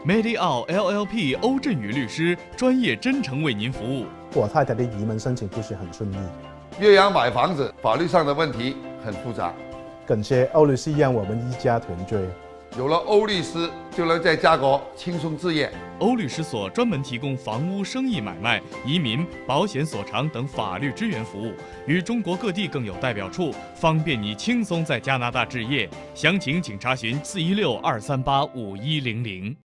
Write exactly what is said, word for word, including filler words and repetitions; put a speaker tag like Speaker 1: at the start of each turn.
Speaker 1: Medial L L P 欧振宇律师专业真诚为您服务。
Speaker 2: 我太太的移民申请不是很顺利，
Speaker 3: 岳阳买房子法律上的问题很复杂，
Speaker 2: 感谢欧律师让我们一家团聚。
Speaker 3: 有了欧律师，就能在家国轻松置业。
Speaker 1: 欧律师所专门提供房屋、生意买卖、移民、保险、所长等法律支援服务，与中国各地更有代表处，方便你轻松在加拿大置业。详情请查询四一六二三八五一零零。